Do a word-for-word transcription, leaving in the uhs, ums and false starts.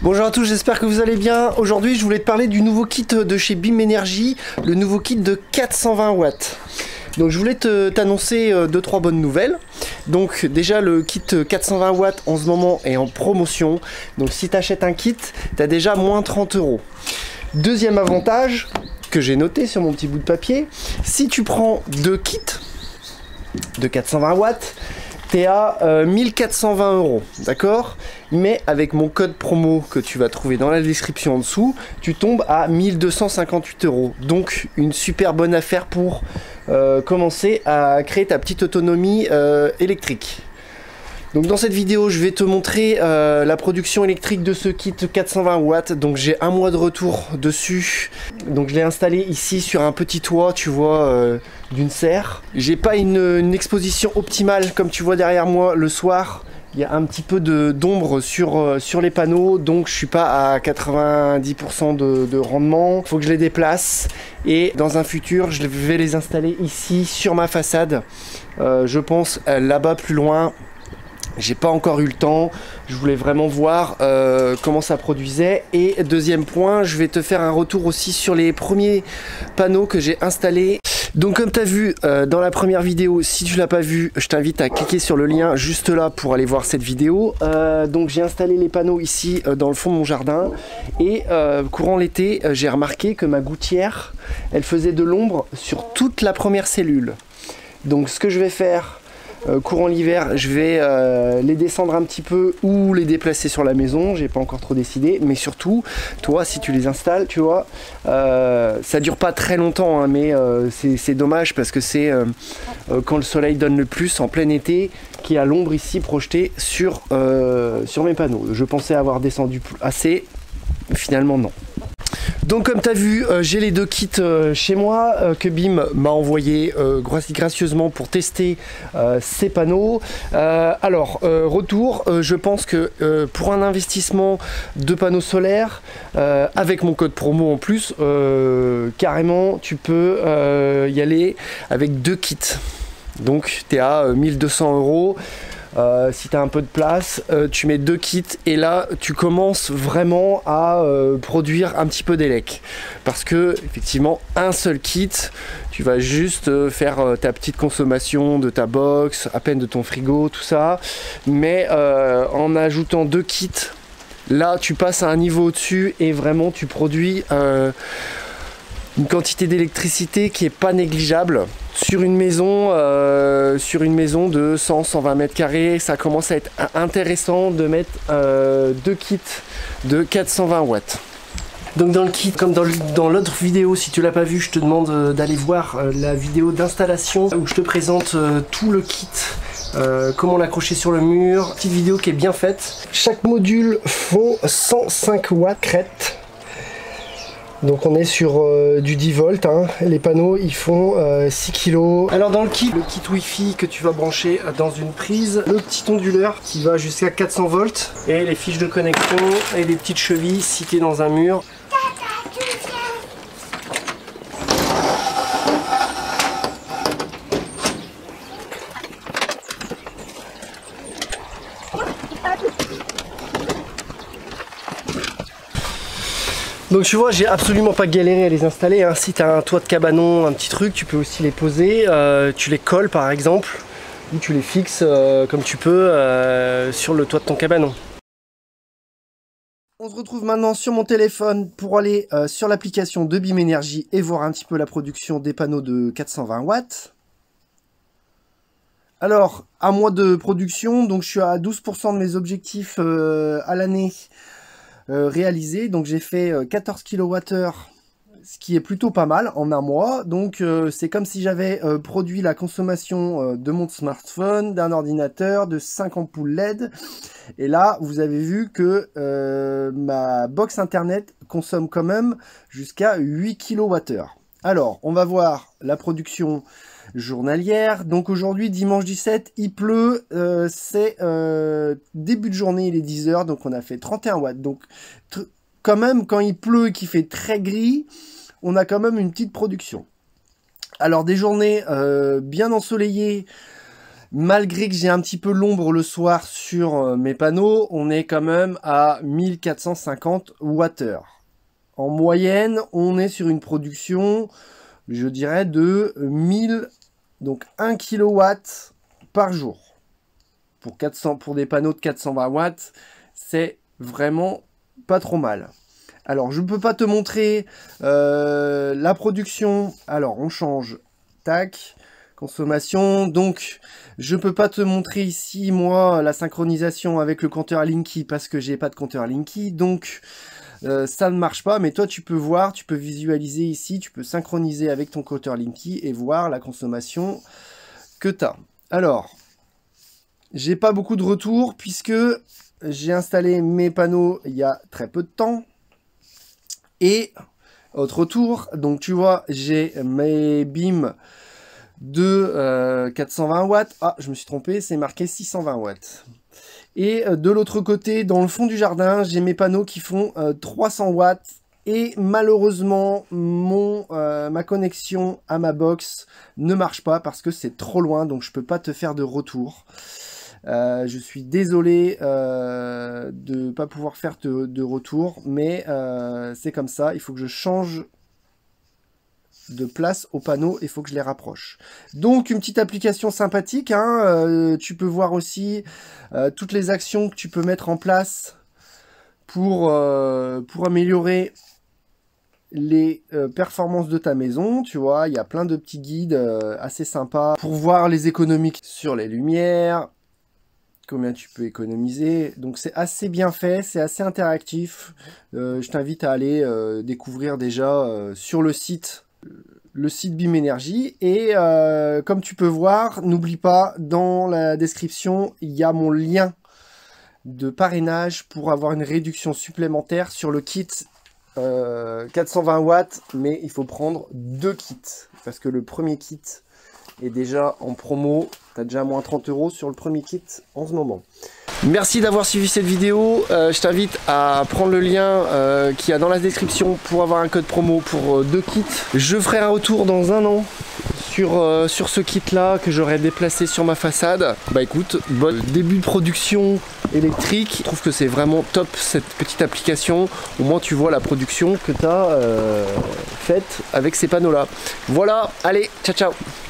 Bonjour à tous, j'espère que vous allez bien. Aujourd'hui, je voulais te parler du nouveau kit de chez Beam Energy, le nouveau kit de quatre cent vingt watts. Donc je voulais t'annoncer deux trois bonnes nouvelles. Donc déjà le kit quatre cent vingt watts en ce moment est en promotion. Donc si tu achètes un kit, tu as déjà moins trente euros. Deuxième avantage que j'ai noté sur mon petit bout de papier, si tu prends deux kits de quatre cent vingt watts, tu es à euh, mille quatre cent vingt euros, d'accord? Mais avec mon code promo que tu vas trouver dans la description en dessous, tu tombes à mille deux cent cinquante-huit euros. Donc une super bonne affaire pour euh, commencer à créer ta petite autonomie euh, électrique. Donc dans cette vidéo, je vais te montrer euh, la production électrique de ce kit quatre cent vingt watts. Donc j'ai un mois de retour dessus. Donc je l'ai installé ici sur un petit toit, tu vois, euh, d'une serre. J'ai pas une, une exposition optimale comme tu vois derrière moi le soir. Il y a un petit peu d'ombre sur, euh, sur les panneaux, donc je suis pas à quatre-vingt-dix pour cent de, de rendement. Il faut que je les déplace et dans un futur, je vais les installer ici sur ma façade. Euh, je pense euh, là-bas plus loin. J'ai pas encore eu le temps, je voulais vraiment voir euh, comment ça produisait. Et deuxième point, je vais te faire un retour aussi sur les premiers panneaux que j'ai installés. Donc comme tu as vu euh, dans la première vidéo, si tu l'as pas vu, je t'invite à cliquer sur le lien juste là pour aller voir cette vidéo. Euh, donc j'ai installé les panneaux ici euh, dans le fond de mon jardin. Et euh, courant l'été, euh, j'ai remarqué que ma gouttière, elle faisait de l'ombre sur toute la première cellule. Donc ce que je vais faire... Euh, courant l'hiver, je vais euh, les descendre un petit peu ou les déplacer sur la maison, j'ai pas encore trop décidé, mais surtout, toi, si tu les installes, tu vois, euh, ça dure pas très longtemps, hein, mais euh, c'est dommage parce que c'est euh, euh, quand le soleil donne le plus en plein été, qu'il y a l'ombre ici projetée sur, euh, sur mes panneaux. Je pensais avoir descendu assez, finalement non. Donc comme tu as vu, euh, j'ai les deux kits euh, chez moi euh, que Beam m'a envoyé euh, gracieusement pour tester euh, ces panneaux. Euh, alors, euh, retour, euh, je pense que euh, pour un investissement de panneaux solaires, euh, avec mon code promo en plus, euh, carrément tu peux euh, y aller avec deux kits. Donc tu es à euh, mille deux cents euros. Euh, si tu as un peu de place, euh, tu mets deux kits et là tu commences vraiment à euh, produire un petit peu d'élec. Parce que effectivement un seul kit, tu vas juste euh, faire euh, ta petite consommation de ta box, à peine de ton frigo, tout ça. Mais euh, en ajoutant deux kits, là tu passes à un niveau au-dessus et vraiment tu produis euh, une quantité d'électricité qui est pas négligeable. Sur une maison, euh, sur une maison de cent à cent vingt mètres carrés, ça commence à être intéressant de mettre euh, deux kits de quatre cent vingt watts. Donc dans le kit, comme dans l'autre vidéo, si tu l'as pas vu, je te demande d'aller voir euh, la vidéo d'installation où je te présente euh, tout le kit. Euh, comment l'accrocher sur le mur. Petite vidéo qui est bien faite. Chaque module font cent cinq watts crête. Donc on est sur euh, du dix volts, hein. Les panneaux ils font euh, six kilos. Alors dans le kit, le kit Wi-Fi que tu vas brancher dans une prise, le petit onduleur qui va jusqu'à quatre cents volts, et les fiches de connexion et les petites chevilles si tu es dans un mur. Donc tu vois, j'ai absolument pas galéré à les installer, hein. Si tu as un toit de cabanon, un petit truc, tu peux aussi les poser, euh, tu les colles par exemple, ou tu les fixes euh, comme tu peux euh, sur le toit de ton cabanon. On se retrouve maintenant sur mon téléphone pour aller euh, sur l'application de Beam Energy et voir un petit peu la production des panneaux de quatre cent vingt watts. Alors, un mois de production, donc je suis à douze pour cent de mes objectifs euh, à l'année. Euh, réalisé, donc j'ai fait euh, quatorze kilowattheures, ce qui est plutôt pas mal en un mois. Donc euh, c'est comme si j'avais euh, produit la consommation euh, de mon smartphone, d'un ordinateur, de cinq ampoules L E D. Et là vous avez vu que euh, ma box internet consomme quand même jusqu'à huit kilowattheures. Alors on va voir la production journalière. Donc aujourd'hui, dimanche dix-sept, il pleut, euh, c'est euh, début de journée, il est dix heures, donc on a fait trente et un watts. Donc quand même, quand il pleut et qu'il fait très gris, on a quand même une petite production. Alors des journées euh, bien ensoleillées, Malgré que j'ai un petit peu l'ombre le soir sur euh, mes panneaux, on est quand même à mille quatre cent cinquante watts-heure. En moyenne, on est sur une production, je dirais, de mille, donc un kilowatt par jour. Pour, quatre cents, pour des panneaux de quatre cent vingt watts, c'est vraiment pas trop mal. Alors, je ne peux pas te montrer euh, la production. Alors, on change. Tac. Consommation. Donc, je ne peux pas te montrer ici, moi, la synchronisation avec le compteur Linky parce que j'ai pas de compteur Linky. Donc, euh, ça ne marche pas. Mais toi, tu peux voir, tu peux visualiser ici, tu peux synchroniser avec ton compteur Linky et voir la consommation que tu as. Alors, j'ai pas beaucoup de retours puisque j'ai installé mes panneaux il y a très peu de temps. Et, autre retour, donc tu vois, j'ai mes beams de euh, quatre cent vingt watts. Ah, je me suis trompé, c'est marqué six cent vingt watts. Et euh, de l'autre côté, dans le fond du jardin, j'ai mes panneaux qui font euh, trois cents watts. Et malheureusement, mon, euh, ma connexion à ma box ne marche pas parce que c'est trop loin, donc je peux pas te faire de retour. Euh, je suis désolé euh, de ne pas pouvoir faire de, de retour, mais euh, c'est comme ça, il faut que je change de place au panneau, il faut que je les rapproche. Donc une petite application sympathique, hein, euh, tu peux voir aussi euh, toutes les actions que tu peux mettre en place pour, euh, pour améliorer les euh, performances de ta maison. Tu vois, il y a plein de petits guides euh, assez sympas pour voir les économies sur les lumières, combien tu peux économiser. Donc c'est assez bien fait, c'est assez interactif. Euh, je t'invite à aller euh, découvrir déjà euh, sur le site le site BIMénergie. Et euh, comme tu peux voir, n'oublie pas, dans la description, il y a mon lien de parrainage pour avoir une réduction supplémentaire sur le kit euh, quatre cent vingt watts, mais il faut prendre deux kits parce que le premier kit est déjà en promo. Tu as déjà moins trente euros sur le premier kit en ce moment. Merci d'avoir suivi cette vidéo. Euh, je t'invite à prendre le lien euh, qu'il y a dans la description pour avoir un code promo pour euh, deux kits. Je ferai un retour dans un an sur, euh, sur ce kit là que j'aurais déplacé sur ma façade. Bah écoute, bon début de production électrique. Je trouve que c'est vraiment top cette petite application. Au moins tu vois la production que tu as euh, faite avec ces panneaux là. Voilà, allez, ciao ciao.